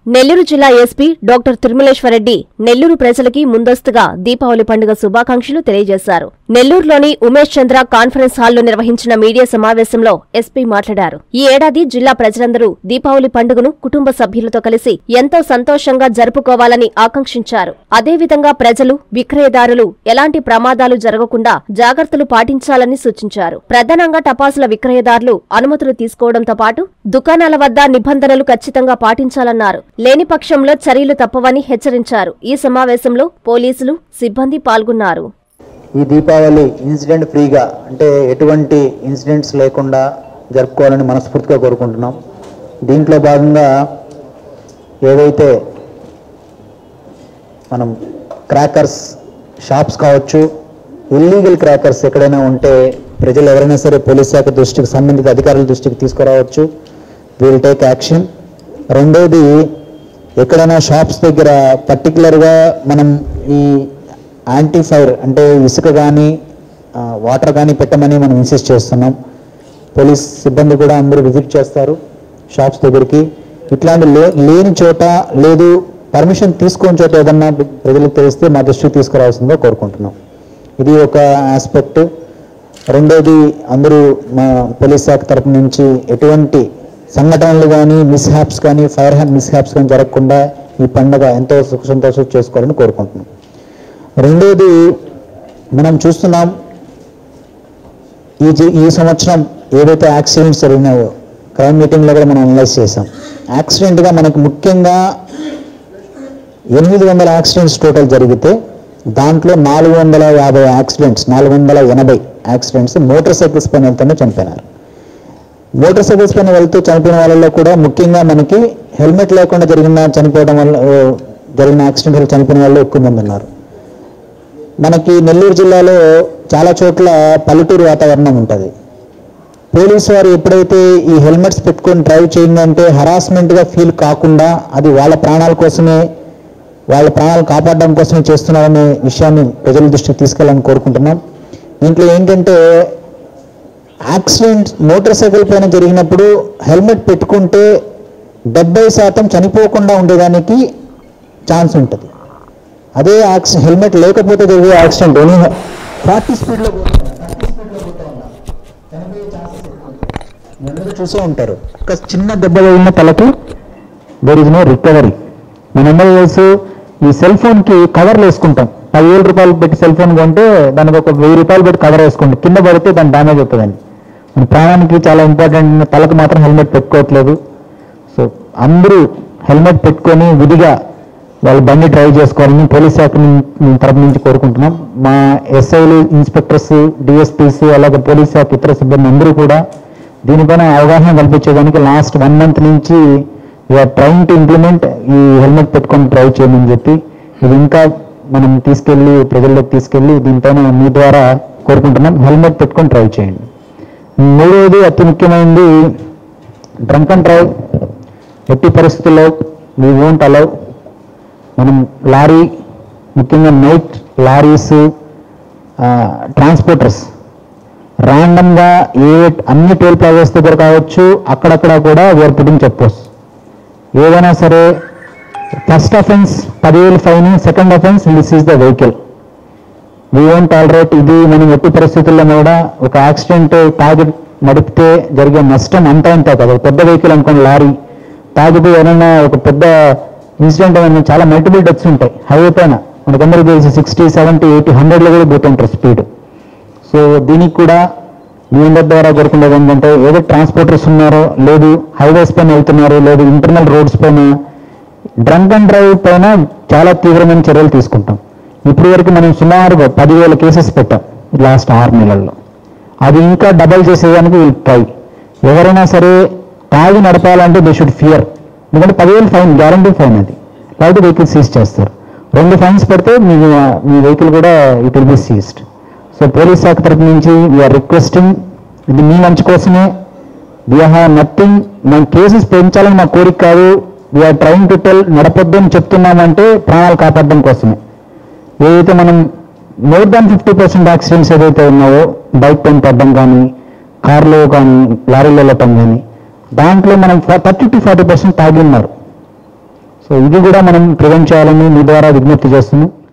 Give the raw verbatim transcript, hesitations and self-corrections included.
నెల్లూరు జిల్లా SP doctor Thirumaleswara Reddy Nellore ప్రజలకి ముందస్తుగా దీపావళి పండుగ శుభాకాంక్షలు తెలియజేశారు. నెల్లూరులోని ఉమేష్ చంద్ర కాన్ఫరెన్స్ హాల్లో నిర్వహించిన మీడియా సమావేశంలో ఎస్పీ మాట్లాడారు. ఈ ఏడాది జిల్లా ప్రజలందరూ దీపావళి పండుగను కుటుంబ సభ్యులతో కలిసి ఎంతో సంతోషంగా జరుపుకోవాలని ఆకాంక్షించారు. అదేవిధంగా ప్రజలు, విక్రయదారులు ఎలాంటి ప్రమాదాలు జరగకుండా జాగ్రత్తలు పాటించాలని సూచించారు. ప్రధానంగా టపాసుల విక్రయదారులు అనుమతులు తీసుకోవడంతో పాటు దుకాణాల వద్ద నిబంధనలు ఖచ్చితంగా పాటించాలన్నారు. లేని పక్షంలో చర్యలు తప్పవని హెచ్చరించారు. ఈ సమావేశంలో పోలీసులు, సిబ్బంది పాల్గొన్నారు. ఈ దీపావళి ఇన్సిడెంట్ ఫ్రీగా అంటే ఎటువంటి ఇన్సిడెంట్స్ లేకుండా జరుపుకోవాలని మనస్ఫూర్తిగా కోరుకుంటున్నాం. దీంట్లో భాగంగా ఏదైతే మనం క్రాకర్స్ షాప్స్ కావచ్చు, ఇల్లీగల్ క్రాకర్స్ ఎక్కడైనా ఉంటే ప్రజలు ఎవరైనా సరే పోలీస్ శాఖ దృష్టికి, సంబంధిత అధికారుల దృష్టికి తీసుకురావచ్చు. Will take action. రెండోది, ఎక్కడైనా షాప్స్ దగ్గర పర్టికులర్గా మనం ఈ యాంటీ ఫైర్ అంటే ఇసుక కానీ వాటర్ కానీ పెట్టమని మనం ఇన్సిస్ట్ చేస్తున్నాం. పోలీస్ సిబ్బంది కూడా అందరూ విజిట్ చేస్తారు షాప్స్ దగ్గరికి. ఇట్లాంటి లే లేని చోట లేదు పర్మిషన్ తీసుకుని చోట ఏదన్నా ప్రజలకు తెలిస్తే మా దృష్టికి తీసుకురావాల్సిందిగా కోరుకుంటున్నాం. ఇది ఒక ఆస్పెక్ట్. రెండోది, అందరూ మా పోలీస్ శాఖ తరపు నుంచి ఎటువంటి సంఘటనలు కానీ, మిస్హ్యాప్స్ కానీ, ఫైర్ హ్యాండ్ మిస్హ్యాప్స్ కానీ జరగకుండా ఈ పండుగ ఎంతో సుఖ సంతోషం చేసుకోవాలని కోరుకుంటున్నాం. రెండోది, మనం చూస్తున్నాం ఈ ఈ సంవత్సరం ఏవైతే యాక్సిడెంట్స్ జరిగినాయో క్రైమ్ మీటింగ్లో కూడా మనం అనలైజ్ చేసాం. యాక్సిడెంట్గా మనకు ముఖ్యంగా ఎనిమిది వందల యాక్సిడెంట్స్ టోటల్ జరిగితే దాంట్లో నాలుగు వందల యాభై యాక్సిడెంట్స్ నాలుగు వందల ఎనభై యాక్సిడెంట్స్ మోటార్ సైకిల్స్ పైన వెళ్తూనే చనిపోయినారు. మోటార్ సైకిల్స్ పైన వెళ్తూ చనిపోయిన వాళ్ళలో కూడా ముఖ్యంగా మనకి హెల్మెట్ లేకుండా జరిగిన చనిపోవడం వల్ల జరిగిన యాక్సిడెంట్లు చనిపోయిన వాళ్ళు ఎక్కువ మంది ఉన్నారు. మనకి నెల్లూరు జిల్లాలో చాలా చోట్ల పల్లెటూరు వాతావరణం ఉంటుంది. పోలీసు వారు ఎప్పుడైతే ఈ హెల్మెట్స్ పెట్టుకొని డ్రైవ్ చేయండి అంటే హరాస్మెంట్గా ఫీల్ కాకుండా అది వాళ్ళ ప్రాణాల కోసమే, వాళ్ళ ప్రాణాలు కాపాడడం కోసమే చేస్తున్నారనే విషయాన్ని ప్రజల దృష్టికి తీసుకెళ్ళాలని కోరుకుంటున్నాం. దీంట్లో ఏంటంటే యాక్సిడెంట్ మోటార్ సైకిల్ పైన జరిగినప్పుడు హెల్మెట్ పెట్టుకుంటే డెబ్బై శాతం చనిపోకుండా ఉండేదానికి ఛాన్స్ ఉంటుంది. అదే యాక్సి హెల్మెట్ లేకపోతే జరిగే యాక్సిడెంట్ ఓన్లీ ఫార్టీ స్పీడ్లో అందరూ చూసే ఉంటారు. ఒక చిన్న దెబ్బ తగిలిన తలకి దేర్ ఇస్ నో రికవరీ. మనందరూ తెలుసు, ఈ సెల్ ఫోన్కి కవర్లు వేసుకుంటాం. పదివేల రూపాయలు పెట్టి సెల్ ఫోన్ కొంటే దానికి ఒక వెయ్యి రూపాయలు పెట్టి కవర్ వేసుకుంటాం. కింద పడితే దాని డ్యామేజ్ అవుతుందని. మన ప్రాణానికి చాలా ఇంపార్టెంట్. తలకు మాత్రం హెల్మెట్ పెట్టుకోవట్లేదు. సో అందరూ హెల్మెట్ పెట్టుకొని విధిగా వాళ్ళు బండి డ్రైవ్ చేసుకోవాలని పోలీస్ శాఖ తరపు నుంచి కోరుకుంటున్నాం. మా ఎస్ఐలు, ఇన్స్పెక్టర్స్, డిఎస్పీస్, అలాగే పోలీస్ శాఖ ఇతర సిబ్బంది అందరూ కూడా దీనిపైన అవగాహన కల్పించేదానికి లాస్ట్ వన్ మంత్ నుంచి వీఆర్ ట్రైంగ్ టు ఇంప్లిమెంట్ ఈ హెల్మెట్ పెట్టుకొని డ్రైవ్ చేయమని చెప్పి ఇది ఇంకా మనం తీసుకెళ్ళి ప్రజల్లోకి తీసుకెళ్ళి దీనిపైన మీ ద్వారా కోరుకుంటున్నాం. హెల్మెట్ పెట్టుకొని డ్రైవ్ చేయండి. మూడవది, అతి ముఖ్యమైనది, డ్రంక్ అండ్ డ్రైవ్ ఎట్టి పరిస్థితుల్లో వీ వోంట్ అలౌ. మనం లారీ, ముఖ్యంగా నైట్ లారీస్, ట్రాన్స్పోర్టర్స్ ర్యాండమ్గా ఏ అన్ని టోల్ ప్లాజాస్ దగ్గర కావచ్చు అక్కడక్కడ కూడా వీఆర్ పుట్టింగ్ చెక్ పోస్ట్. ఏదైనా సరే ఫస్ట్ అఫెన్స్ పదివేలు fine, second offence this is the vehicle. We won't tolerate. ఇది మనం ఎట్టి పరిస్థితుల్లో కూడా ఒక యాక్సిడెంట్ తాగి నడిపితే జరిగే నష్టం అంతా అంతా కదా. పెద్ద వెహికల్ అనుకోండి, లారీ తాగితే ఏమైనా ఒక పెద్ద ఇన్సిడెంట్ ఏమైనా చాలా మల్టిపుల్ డెత్స్ ఉంటాయి హైవే పైన. మనకందరికీ తెలిసి సిక్స్టీ సెవెంటీ ఎయిటీ హండ్రెడ్లో కూడా పోతుంటారు స్పీడ్. సో దీనికి కూడా మీ అందరి ద్వారా కోరుకునేది ఏంటంటే, ఏదో ట్రాన్స్పోర్టర్స్ ఉన్నారో, లేదు హైవేస్ పైన వెళ్తున్నారో, లేదు ఇంటర్నల్ రోడ్స్ పైన డ్రంక్ అండ్ డ్రైవ్ పైన చాలా తీవ్రమైన చర్యలు తీసుకుంటాం. ఇప్పుడు వరకు మనం సుమారుగా పదివేల కేసెస్ పెట్టాం లాస్ట్ ఆరు నెలల్లో. అది ఇంకా డబల్ చేసేదానికి వీళ్ళు ట్రై. ఎవరైనా సరే తాగి నడపాలంటే దే షుడ్ ఫియర్. ఎందుకంటే పదివేలు ఫైన్, గ్యారంటీ ఫైన్. అది లేకపోతే వెహికల్ సీజ్ చేస్తారు. రెండు ఫైన్స్ పెడితే మీ మీ వెహికల్ కూడా it will be seized. So police శాఖ తరపు నుంచి వీఆర్ రిక్వెస్టింగ్, ఇది మీ మంచి కోసమే. We have nothing. మనం కేసెస్ పెంచాలని మా కోరిక కాదు. వీఆర్ ట్రైంగ్ టు టెల్, నడపొద్దు అని చెప్తున్నామంటే ప్రాణాలు కాపాడడం కోసమే. ఏదైతే మనం more than fifty percent accidents ఏదైతే ఉన్నాయో, బైక్ పైన పడడం కానీ, కార్లో కానీ, లారీలో వెళ్ళటం కానీ, దాంట్లో మనం థర్టీ టు ఫార్టీ పర్సెంట్ తాగి ఉన్నారు. సో ఇది కూడా మనం ప్రివెంట్ చేయాలని మీ ద్వారా విజ్ఞప్తి చేస్తున్నాం.